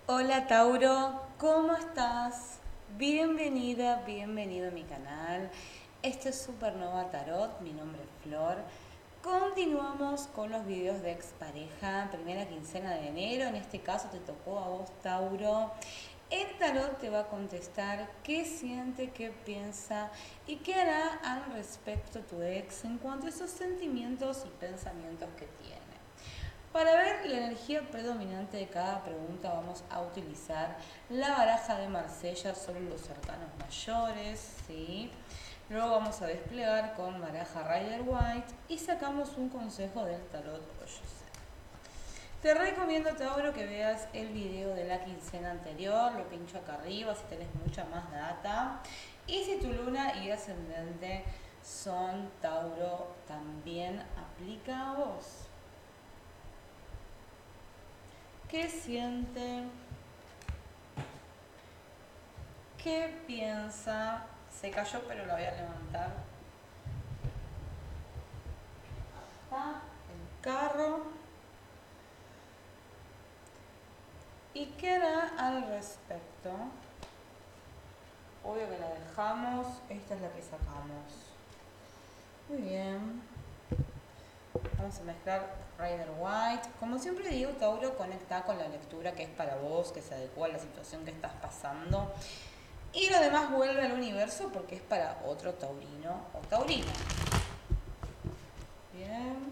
Hola Tauro, ¿cómo estás? Bienvenida, bienvenido a mi canal. Este es Supernova Tarot, mi nombre es Flor. Continuamos con los videos de expareja, primera quincena de enero, en este caso te tocó a vos Tauro. El tarot te va a contestar qué siente, qué piensa y qué hará al respecto tu ex en cuanto a esos sentimientos y pensamientos que tiene. Para ver la energía predominante de cada pregunta vamos a utilizar la baraja de Marsella sobre los arcanos mayores, ¿sí? Luego vamos a desplegar con baraja Rider White y sacamos un consejo del tarot Oyose. Te recomiendo, Tauro, que veas el video de la quincena anterior, lo pincho acá arriba si tenés mucha más data. Y si tu luna y ascendente son Tauro, también aplica a vos. ¿Qué siente? ¿Qué piensa? Se cayó, pero la voy a levantar. Está el carro. ¿Y qué hará al respecto? Obvio que la dejamos. Esta es la que sacamos. Muy bien. Vamos a mezclar Rider White. Como siempre digo, Tauro, conecta con la lectura que es para vos, que se adecua a la situación que estás pasando. Y lo demás vuelve al universo porque es para otro taurino o taurina. Bien.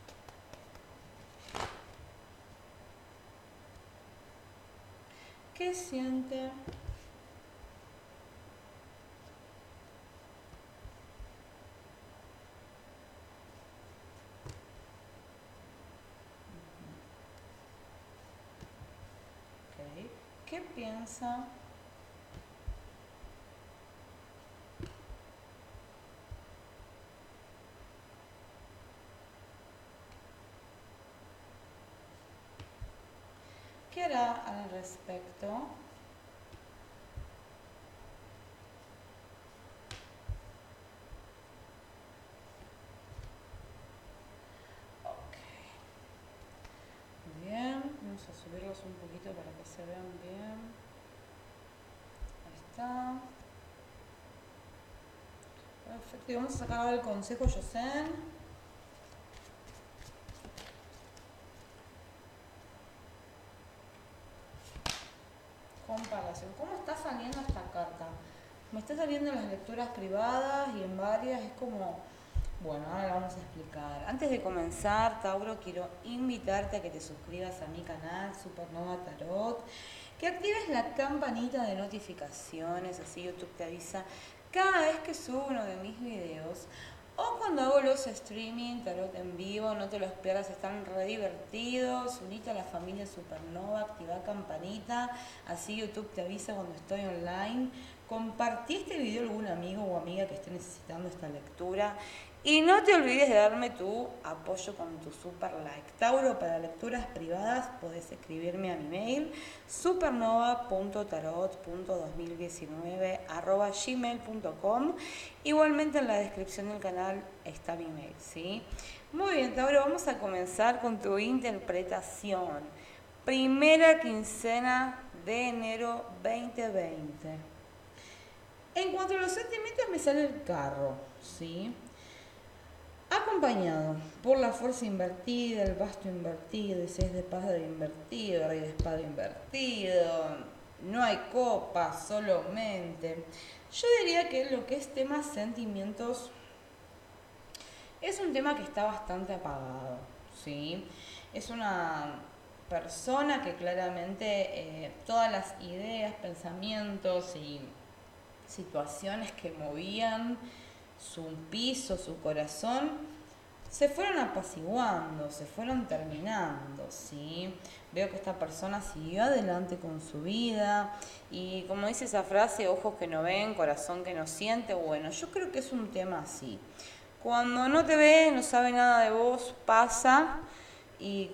¿Qué siente? Okay. ¿Qué piensa? ¿Qué hará al respecto? Ok. Bien, vamos a subirlos un poquito para que se vean bien. Ahí está. Perfecto, y vamos a sacar ahora el consejo Yosen. Comparación. ¿Cómo está saliendo esta carta? Me está saliendo en las lecturas privadas y en varias. Es como... Bueno, ahora la vamos a explicar. Antes de comenzar, Tauro, quiero invitarte a que te suscribas a mi canal Supernova Tarot, que actives la campanita de notificaciones, así YouTube te avisa cada vez que subo uno de mis videos. O cuando hago los streaming, tarot en vivo, no te los pierdas, están re divertidos. Unite a la familia Supernova, activa campanita, así YouTube te avisa cuando estoy online. Compartí este video a algún amigo o amiga que esté necesitando esta lectura. Y no te olvides de darme tu apoyo con tu super like. Tauro, para lecturas privadas podés escribirme a mi mail supernova.tarot.2019@gmail.com. Igualmente en la descripción del canal está mi mail, ¿sí? Muy bien, Tauro, vamos a comenzar con tu interpretación. Primera quincena de enero 2020. En cuanto a los sentimientos me sale el carro, ¿sí? Acompañado por la fuerza invertida, el basto invertido, el 6 de espada invertido, el rey de espada invertido, no hay copas, solo mente. Yo diría que lo que es tema sentimientos es un tema que está bastante apagado, ¿sí? Es una persona que claramente todas las ideas, pensamientos y situaciones que movían su piso, su corazón, se fueron apaciguando, se fueron terminando, ¿sí? Veo que esta persona siguió adelante con su vida y como dice esa frase, ojos que no ven, corazón que no siente, bueno, yo creo que es un tema así. Cuando no te ve, no sabe nada de vos, pasa y,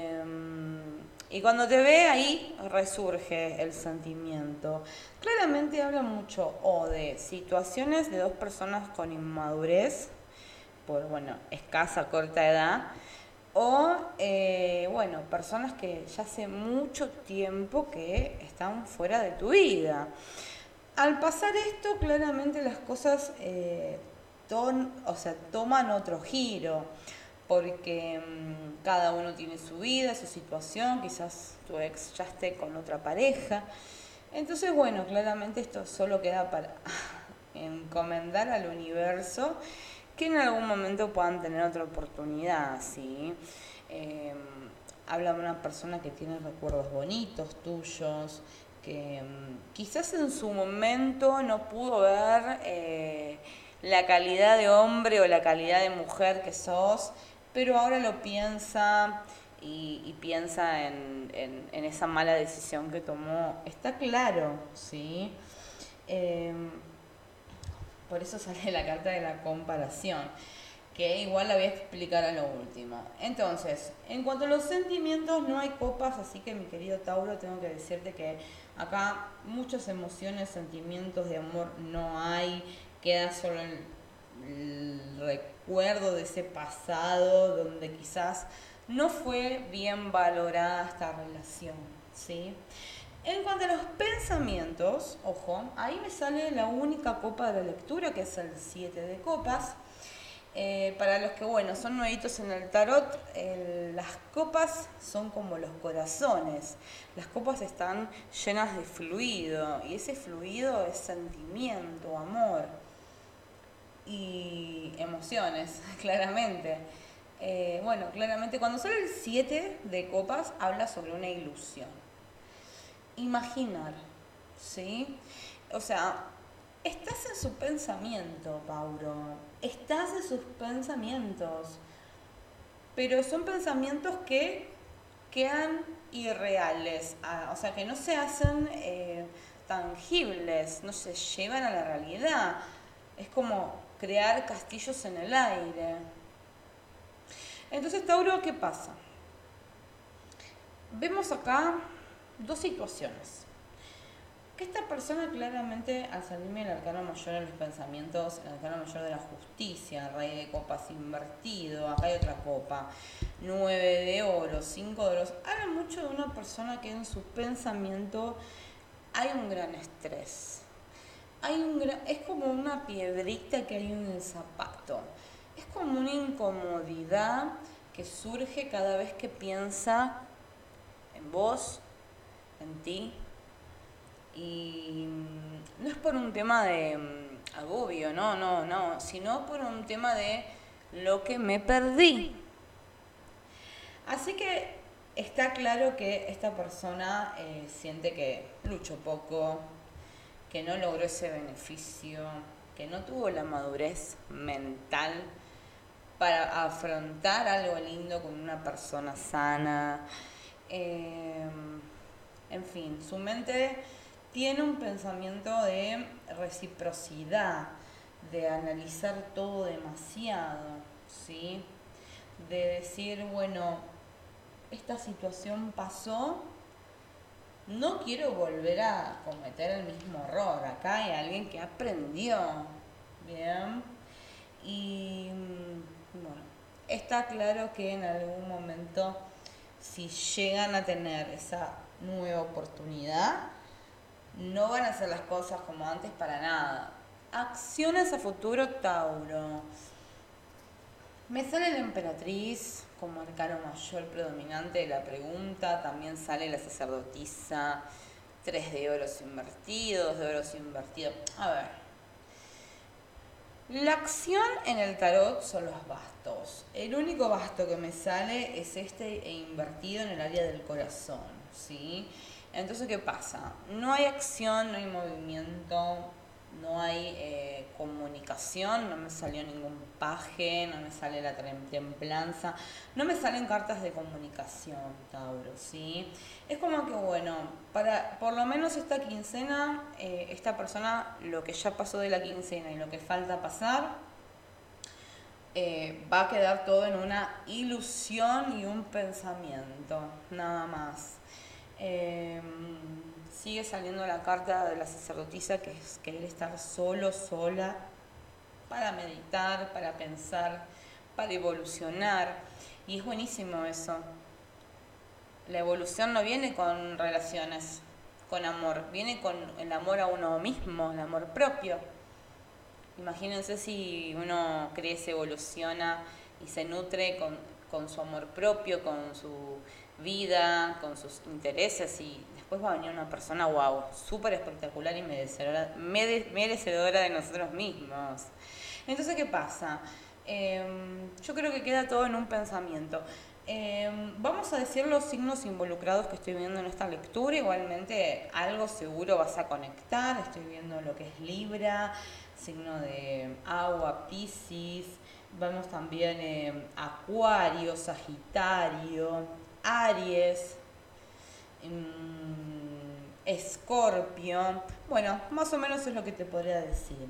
y cuando te ve ahí resurge el sentimiento. Claramente habla mucho o de situaciones de dos personas con inmadurez, por bueno, escasa, corta edad, o, bueno, personas que ya hace mucho tiempo que están fuera de tu vida. Al pasar esto, claramente las cosas toman otro giro, porque cada uno tiene su vida, su situación, quizás tu ex ya esté con otra pareja. Entonces, bueno, claramente esto solo queda para encomendar al universo que en algún momento puedan tener otra oportunidad, ¿sí? Eh, Habla de una persona que tiene recuerdos bonitos tuyos, que quizás en su momento no pudo ver la calidad de hombre o la calidad de mujer que sos, pero ahora lo piensa y piensa en esa mala decisión que tomó. Está claro, ¿sí? Eh, por eso sale la carta de la comparación, que igual la voy a explicar a lo último. Entonces, en cuanto a los sentimientos, no hay copas, así que mi querido Tauro, tengo que decirte que acá muchas emociones, sentimientos de amor no hay, queda solo el recuerdo de ese pasado donde quizás no fue bien valorada esta relación, ¿sí? En cuanto a los pensamientos, ojo, ahí me sale la única copa de la lectura, que es el 7 de copas. Para los que, bueno, son nuevitos en el tarot, las copas son como los corazones. Las copas están llenas de fluido, y ese fluido es sentimiento, amor y emociones, claramente. Bueno, claramente cuando sale el 7 de copas habla sobre una ilusión. Imaginar, ¿sí? O sea, estás en su pensamiento, Pauro. Estás en sus pensamientos. Pero son pensamientos que quedan irreales. O sea, que no se hacen tangibles, no se llevan a la realidad. Es como crear castillos en el aire. Entonces, Tauro, ¿qué pasa? Vemos acá dos situaciones. Que esta persona claramente, al salirme el arcano mayor en los pensamientos, el arcano mayor de la justicia, rey de copas invertido, acá hay otra copa, 9 de oro, 5 de oros, habla mucho de una persona que en su pensamiento hay un gran estrés. Es como una piedrita que hay en el zapato. Es como una incomodidad que surge cada vez que piensa en vos, en ti. Y no es por un tema de agobio, no, sino por un tema de lo que me perdí. Así que está claro que esta persona siente que luchó poco, que no logró ese beneficio, que no tuvo la madurez mental para afrontar algo lindo con una persona sana. En fin, su mente tiene un pensamiento de reciprocidad, de analizar todo demasiado, ¿sí? De decir, bueno, esta situación pasó, no quiero volver a cometer el mismo error. Acá hay alguien que aprendió, ¿bien? Y bueno, está claro que en algún momento, si llegan a tener esa nueva oportunidad, no van a hacer las cosas como antes para nada. Acciones a futuro, Tauro. Me sale la emperatriz como arcano mayor predominante de la pregunta. También sale la sacerdotisa. 3 de oros invertidos, 2 de oros invertidos. A ver. La acción en el tarot son los bastos. El único basto que me sale es este invertido en el área del corazón, ¿sí? Entonces, ¿qué pasa? No hay acción, no hay movimiento, no hay comunicación, no me salió ningún paje, no me sale la templanza, no me salen cartas de comunicación, Tauro, ¿sí? Es como que, bueno, para por lo menos esta quincena, esta persona, lo que ya pasó de la quincena y lo que falta pasar, va a quedar todo en una ilusión y un pensamiento, nada más. Sigue saliendo la carta de la sacerdotisa, que es querer estar solo, sola, para meditar, para pensar, para evolucionar. Y es buenísimo eso. La evolución no viene con relaciones, con amor, viene con el amor a uno mismo, el amor propio. Imagínense si uno crece, evoluciona y se nutre con su amor propio, con su vida, con sus intereses y después va a venir una persona, wow, súper espectacular y merecedora de nosotros mismos. Entonces, ¿qué pasa? Yo creo que queda todo en un pensamiento. Vamos a decir los signos involucrados que estoy viendo en esta lectura. Igualmente algo seguro vas a conectar. Estoy viendo lo que es Libra, signo de agua, Piscis. Vemos también Acuario, Sagitario, Aries, Escorpio. Bueno, más o menos es lo que te podría decir.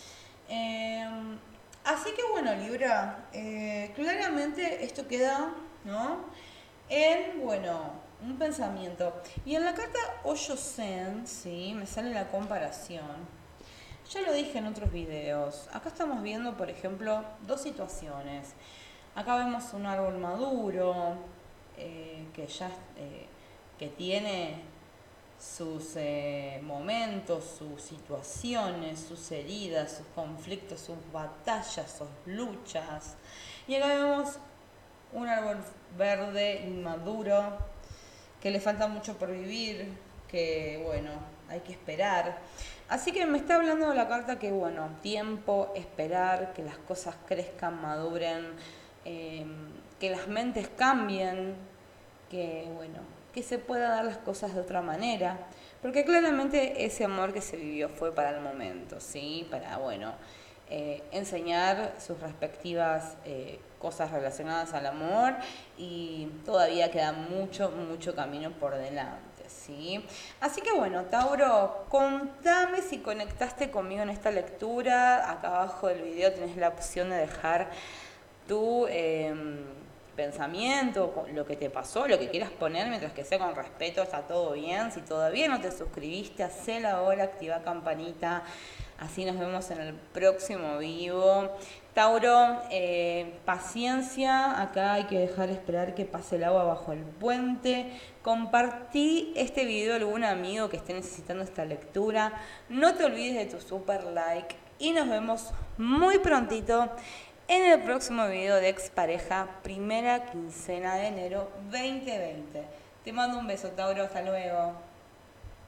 Así que bueno, Libra, claramente esto queda, ¿no? En, bueno, un pensamiento. Y en la carta Osho Zen, sí, me sale la comparación. Ya lo dije en otros videos. Acá estamos viendo, por ejemplo, dos situaciones. Acá vemos un árbol maduro que ya que tiene sus momentos, sus situaciones, sus heridas, sus conflictos, sus batallas, sus luchas. Y acá vemos un árbol verde, inmaduro, que le falta mucho por vivir, que bueno, hay que esperar. Así que me está hablando de la carta que bueno, tiempo, esperar, que las cosas crezcan, maduren, que las mentes cambien, que bueno, que se pueda dar las cosas de otra manera, porque claramente ese amor que se vivió fue para el momento, ¿sí? Para, bueno, enseñar sus respectivas cosas relacionadas al amor y todavía queda mucho, mucho camino por delante, ¿sí? Así que bueno, Tauro, contame si conectaste conmigo en esta lectura. Acá abajo del video tenés la opción de dejar tu pensamiento, lo que te pasó, lo que quieras poner, mientras que sea con respeto, está todo bien. Si todavía no te suscribiste, hacelo ahora, activa campanita, así nos vemos en el próximo vivo. Tauro, paciencia, acá hay que dejar esperar que pase el agua bajo el puente. Compartí este video a algún amigo que esté necesitando esta lectura. No te olvides de tu super like y nos vemos muy prontito en el próximo video de Expareja, primera quincena de enero 2020. Te mando un beso, Tauro, hasta luego.